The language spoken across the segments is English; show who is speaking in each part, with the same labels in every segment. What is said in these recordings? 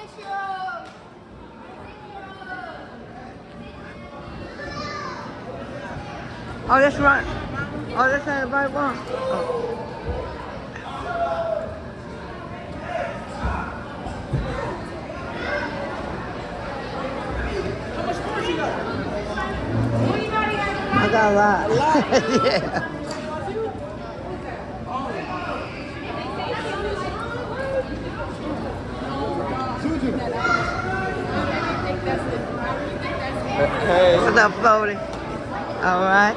Speaker 1: Oh, that's right. Oh, that's not the right one. Oh. I got a lot. Yeah.
Speaker 2: Hey.
Speaker 1: What's up, Foley? All right.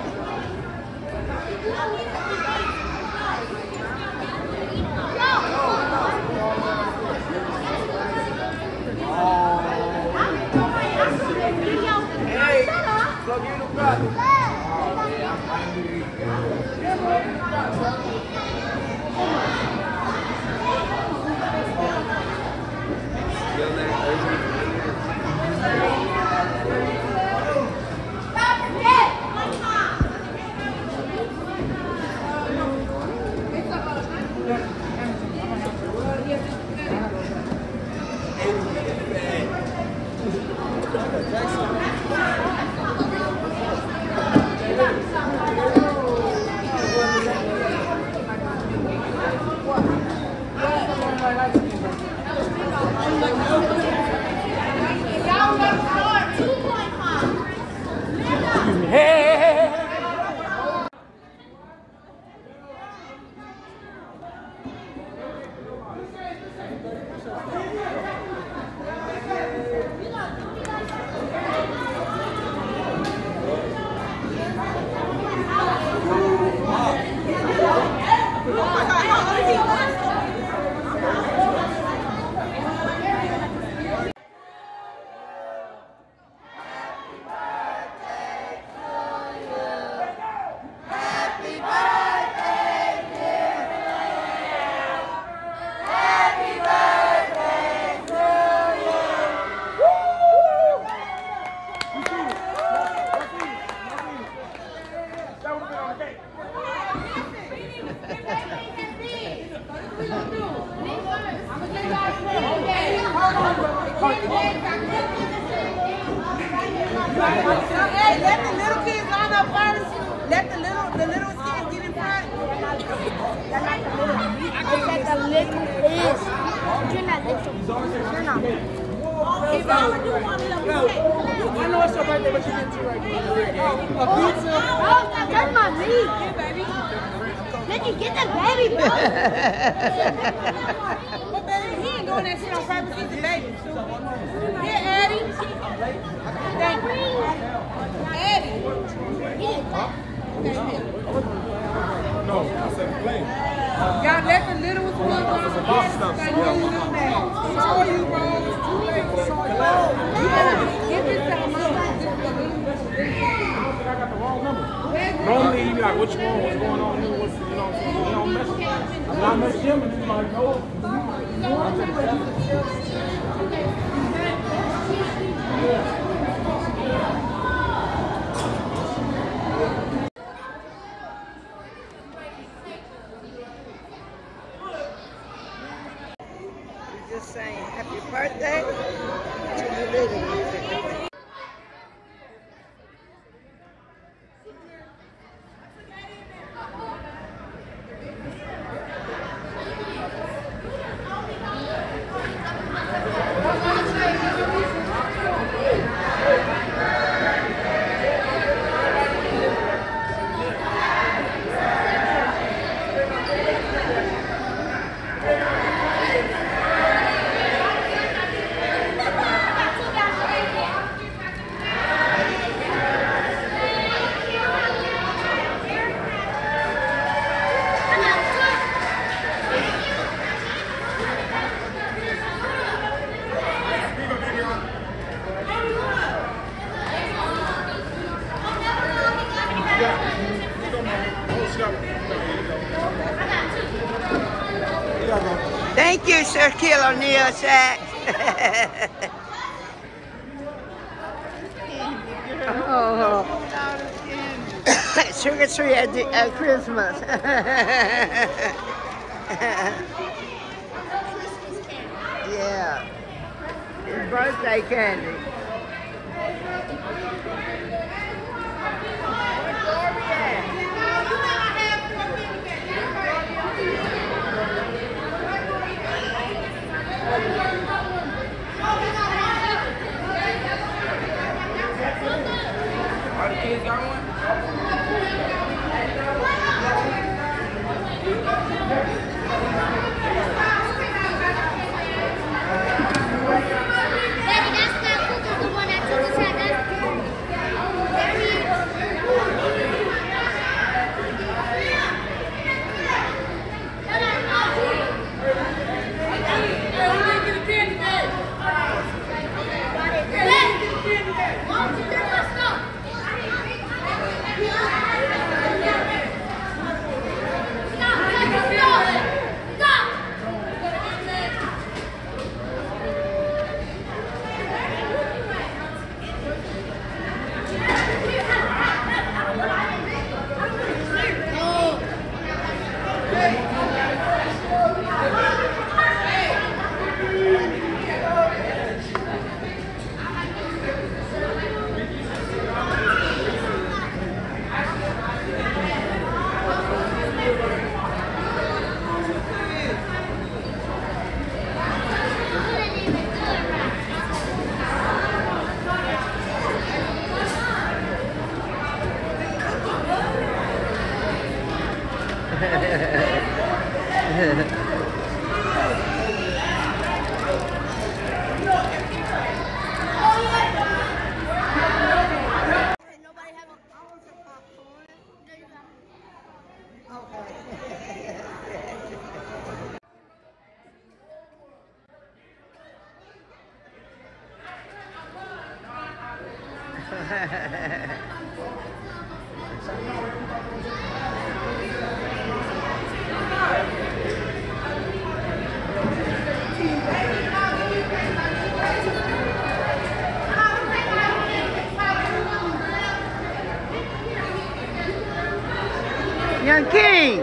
Speaker 2: Hey, plug in the brother.
Speaker 3: Hey, let the little kids line up first. Let the little kids get in front.
Speaker 4: It's like a little fish. You're not little. You're not.
Speaker 3: If I would do one of them, I know it's your birthday, but you didn't do right now. A pizza.
Speaker 4: Oh, that's my meat. Let you get the baby, bro.
Speaker 3: But baby, he ain't doing that shit on purpose. He's a baby. Here, Eddie. Thank you. Eddie.
Speaker 2: No, I said play.
Speaker 3: Y'all let the little ones run on the box. Saw you, bro. You better get this out, mama.
Speaker 2: Normally, he be like, what you want, what's going on here, what's, you know what I'm saying? He don't mess with me. I'm not messing with him, and he's like, no.
Speaker 1: Just saying happy birthday to the little ones. Thank you, Sir Shaquille O'Neal, Shaq. Oh. Sugar tree at Christmas. Yeah. birthday candy.
Speaker 2: All the kids got one?
Speaker 4: Daddy, that's not cookies, the one I took us out. That's good. There he is.
Speaker 1: Young King.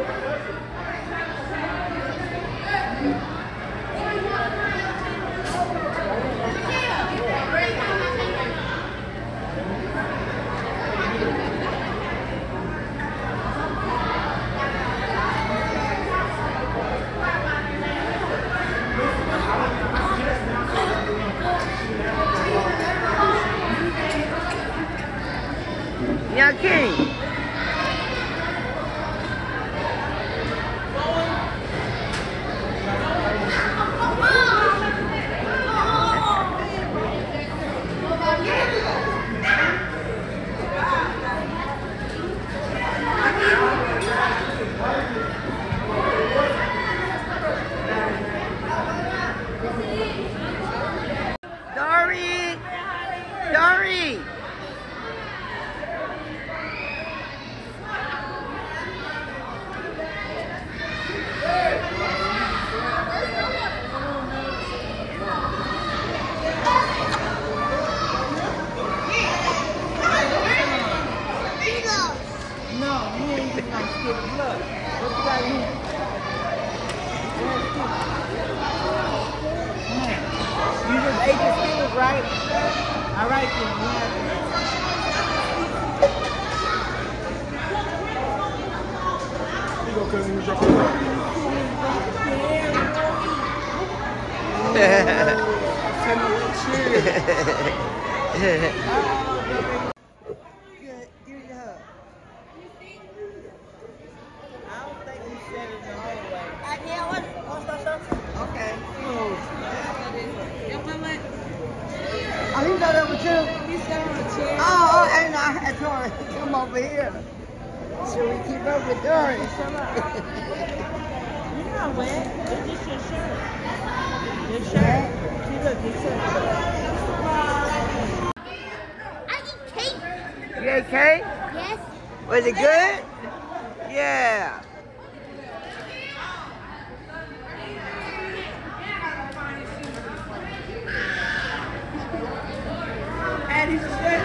Speaker 1: Young King. Dory! Dory!
Speaker 3: No, you ain't even gonna skip blood. What you got here? You just ate the Skittles, right? All right, then. You have it.
Speaker 2: Here you go, cousin. Here's your
Speaker 3: Give me the hug. I don't think we said it the whole way. Okay.
Speaker 1: Oh, he know that was you?
Speaker 3: He sat on the chair.
Speaker 1: Oh, and I had told her to come over here. Should we keep up with Dory?
Speaker 3: You're not wet. It's just your shirt. Your shirt. See, look, your shirt.
Speaker 4: I eat cake.
Speaker 1: You ate cake?
Speaker 4: Yes.
Speaker 1: Was it good? Yeah.
Speaker 3: And he said,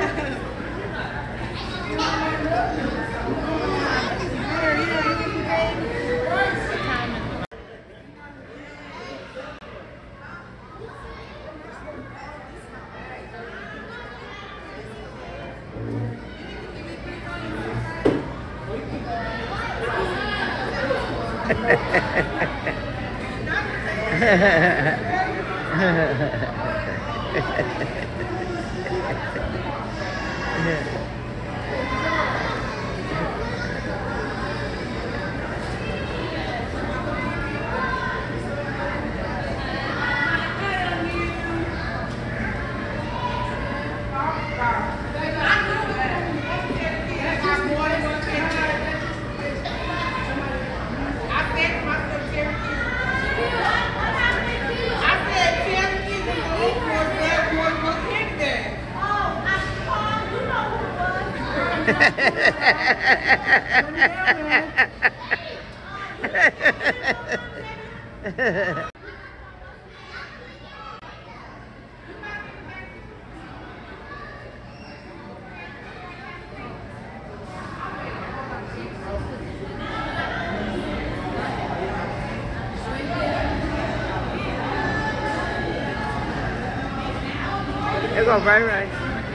Speaker 1: It goes right.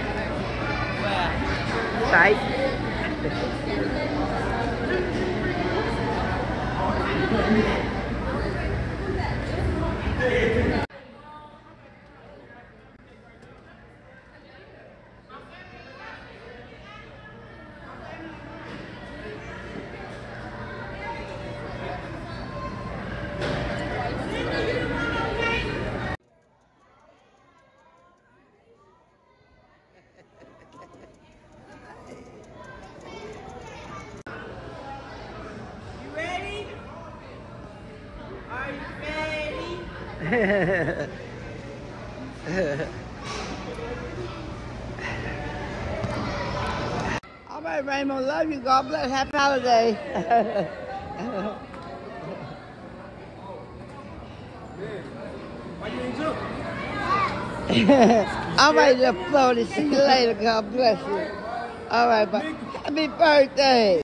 Speaker 1: Tight. All right, Raymond, love you. God bless. Happy holiday. All right, little Florida. See you later. God bless you. All right, but happy birthday.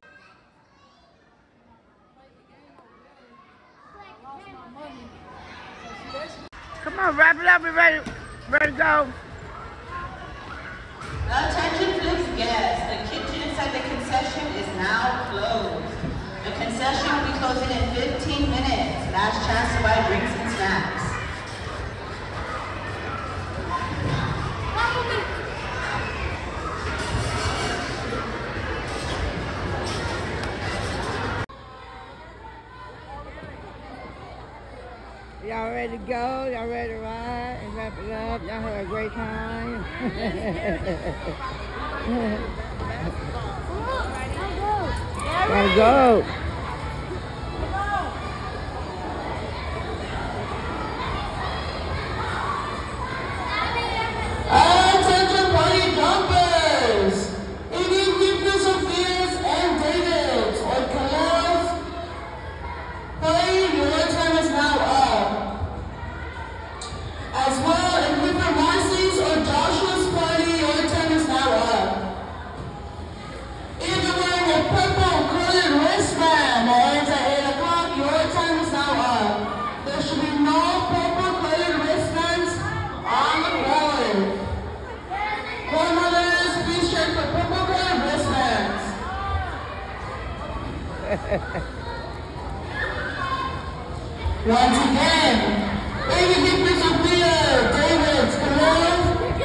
Speaker 1: Come on, wrap it up. We ready to go.
Speaker 5: Attention please guests, the kitchen inside the concession is now closed. The concession will be closing in 15 minutes. Last chance to buy drinks and snacks.
Speaker 1: Y'all ready to go? Y'all ready to ride and wrap it up? Y'all had a great time. Gotta go.
Speaker 5: Attention party jumpers! Any weakness of fears and Davids or Kalos, play, your time is now up. As well, if Whipper Marcy's or Joshua's party, your time is now up. If you're wearing a purple colored wristband that ends at 8 o'clock, your time is now up. There should be no purple colored wristbands on the board. Homeowners, please check for purple colored wristbands. Once again, baby Victor Sophia, David, Colon,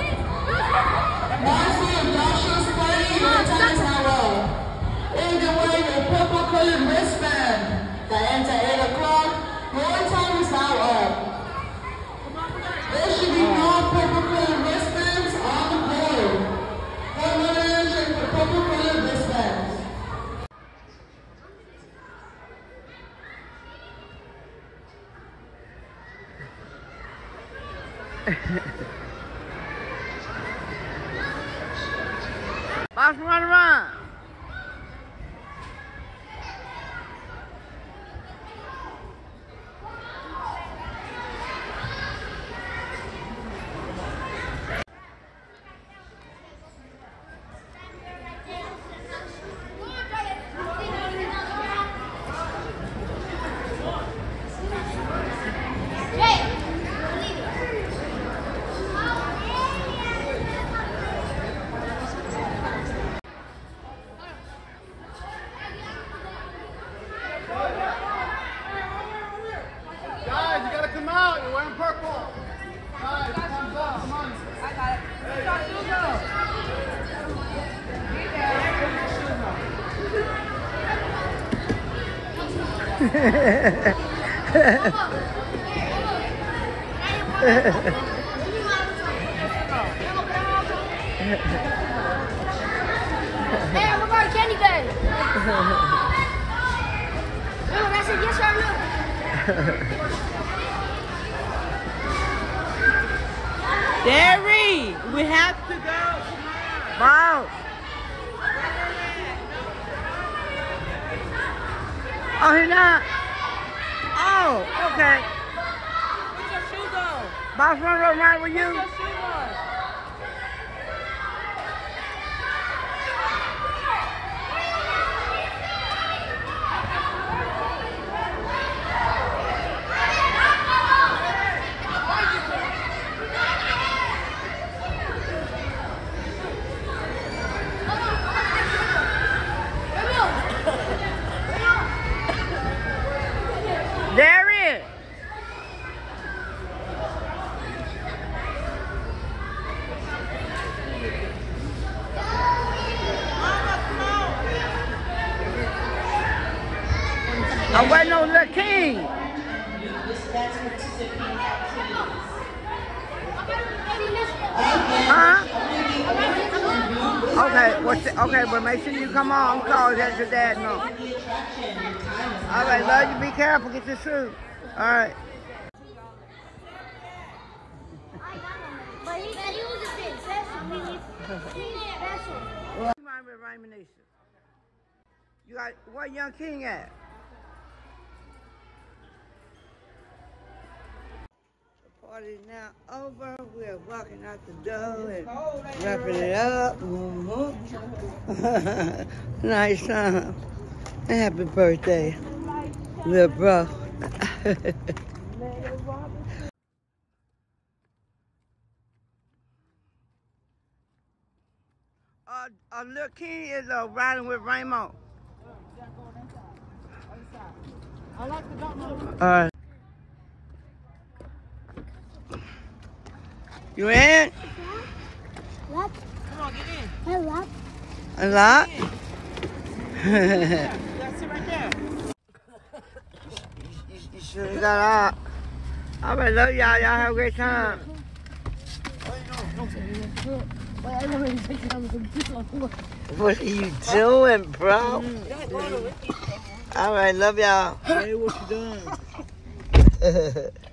Speaker 5: Marcy and Joshua's party, your time is now up. If you're wearing a purple colored wristband that ends at 8 o'clock, your time is now up. There should be no purple colored wristbands on the board. Homeowners, check for purple colored wristbands.
Speaker 1: Boss, run.
Speaker 4: Hey, I'm going to candy bag. No, that's a yes or no.
Speaker 3: Derry, we have to go.
Speaker 1: Wow. Oh, he's not? Oh, okay.
Speaker 3: Put your shoes on.
Speaker 1: Boss wanna go ride with
Speaker 3: Put your
Speaker 1: you?
Speaker 3: shoes on.
Speaker 1: There it is. I'm waiting on the king. Huh? Okay, okay, but make sure you come on. I'm calling that your dad know. All right, love you. Be careful. Get your shoes. All right.
Speaker 4: But he was a big special. He's special.
Speaker 1: Well, you mind with Raymond Nation? You got where Young King at? The party's now over. We're walking out the door and wrapping it up. Nice time. Happy birthday, little bro. Lil King is riding with Raymond.
Speaker 3: I like the dog.
Speaker 1: All right. You in?
Speaker 4: What?
Speaker 3: Come on, get in.
Speaker 4: Hey, what?
Speaker 1: A lot?
Speaker 3: Yeah, that's it right there.
Speaker 1: You sure got out. All right, love y'all. Y'all have a great time. What are you doing, bro? All right, love y'all.
Speaker 2: Hey, what you doing?